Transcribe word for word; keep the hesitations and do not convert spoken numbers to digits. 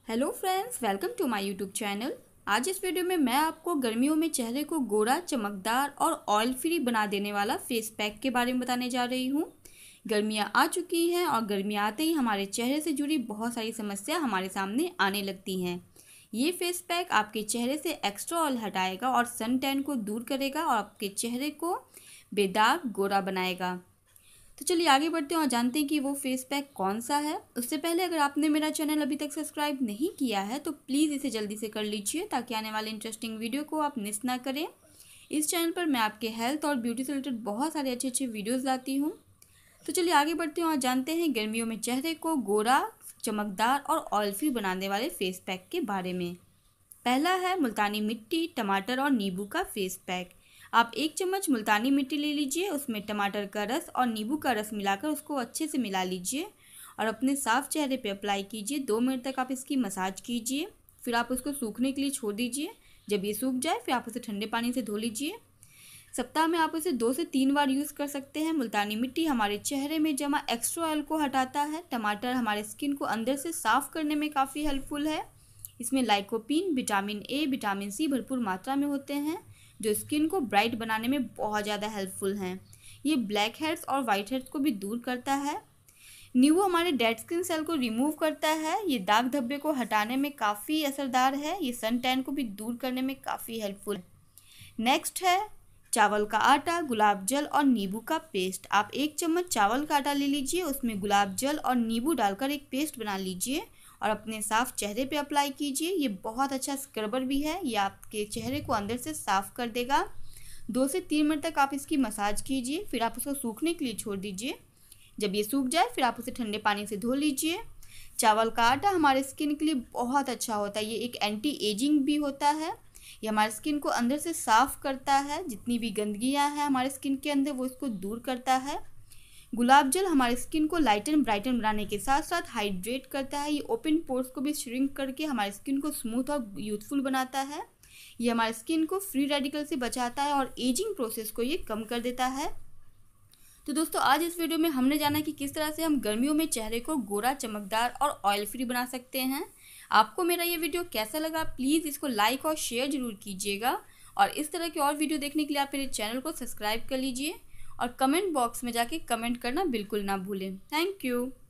Hello friends, welcome to my YouTube channel. आज इस video में मैं आपको गर्मियों में चेहरे को गोरा, चमकदार और ऑयल फ्री बना देने वाला फेस पैक के बारे में बताने जा रही हूँ। गर्मियाँ आ चुकी हैं और गर्मियाँ आते ही हमारे चेहरे से जुड़ी बहुत सारी समस्या हमारे सामने आने लगती हैं। ये फेस पैक आपके चेहरे से एक्स्ट्रा ऑयल हटाएगा और सन टैन को दूर करेगा और आपके चेहरे को बेदाग गोरा बनाएगा। तो चलिए आगे बढ़ते हैं और जानते हैं कि वो फेस पैक कौन सा है। उससे पहले अगर आपने मेरा चैनल अभी तक सब्सक्राइब नहीं किया है तो प्लीज़ इसे जल्दी से कर लीजिए ताकि आने वाले इंटरेस्टिंग वीडियो को आप मिस ना करें। इस चैनल पर मैं आपके हेल्थ और ब्यूटी से रिलेटेड बहुत सारे अच्छे अच्छे वीडियोज़ लाती हूँ। तो चलिए आगे बढ़ते हैं और जानते हैं गर्मियों में चेहरे को गोरा, चमकदार और ऑयल फ्री बनाने वाले फेस पैक के बारे में। पहला है मुल्तानी मिट्टी, टमाटर और नींबू का फेस पैक। आप एक चम्मच मुल्तानी मिट्टी ले लीजिए, उसमें टमाटर का रस और नींबू का रस मिलाकर उसको अच्छे से मिला लीजिए और अपने साफ चेहरे पे अप्लाई कीजिए। दो मिनट तक आप इसकी मसाज कीजिए, फिर आप उसको सूखने के लिए छोड़ दीजिए। जब ये सूख जाए फिर आप उसे ठंडे पानी से धो लीजिए। सप्ताह में आप उसे दो से तीन बार यूज़ कर सकते हैं। मुल्तानी मिट्टी हमारे चेहरे में जमा एक्स्ट्रा ऑयल को हटाता है। टमाटर हमारे स्किन को अंदर से साफ़ करने में काफ़ी हेल्पफुल है। इसमें lycopene, vitamin A, vitamin C भरपूर मात्रा में होते हैं जो स्किन को ब्राइट बनाने में बहुत ज़्यादा हेल्पफुल हैं। ये ब्लैक हेड्स और वाइट हेड्स को भी दूर करता है। नींबू हमारे डेड स्किन सेल को रिमूव करता है। ये दाग धब्बे को हटाने में काफ़ी असरदार है। ये सन टैन को भी दूर करने में काफ़ी हेल्पफुल है। नेक्स्ट है चावल का आटा, गुलाब जल और नींबू का पेस्ट। आप एक चम्मच चावल का आटा ले लीजिए, उसमें गुलाब जल और नींबू डालकर एक पेस्ट बना लीजिए और अपने साफ चेहरे पे अप्लाई कीजिए। ये बहुत अच्छा स्क्रबर भी है, ये आपके चेहरे को अंदर से साफ़ कर देगा। दो से तीन मिनट तक आप इसकी मसाज कीजिए, फिर आप उसको सूखने के लिए छोड़ दीजिए। जब ये सूख जाए फिर आप उसे ठंडे पानी से धो लीजिए। चावल का आटा हमारे स्किन के लिए बहुत अच्छा होता है। ये एक एंटी एजिंग भी होता है। ये हमारे स्किन को अंदर से साफ़ करता है। जितनी भी गंदगियाँ हैं हमारे स्किन के अंदर वो इसको दूर करता है। गुलाब जल हमारे स्किन को लाइटन ब्राइटन बनाने के साथ साथ हाइड्रेट करता है। ये ओपन पोर्स को भी श्रिंक करके हमारे स्किन को स्मूथ और यूथफुल बनाता है। ये हमारे स्किन को फ्री रेडिकल से बचाता है और एजिंग प्रोसेस को ये कम कर देता है। तो दोस्तों आज इस वीडियो में हमने जाना कि किस तरह से हम गर्मियों में चेहरे को गोरा, चमकदार और ऑयल फ्री बना सकते हैं। आपको मेरा ये वीडियो कैसा लगा प्लीज़ इसको लाइक और शेयर ज़रूर कीजिएगा और इस तरह की और वीडियो देखने के लिए आप मेरे चैनल को सब्सक्राइब कर लीजिए और कमेंट बॉक्स में जाके कमेंट करना बिल्कुल ना भूलें। Thank you.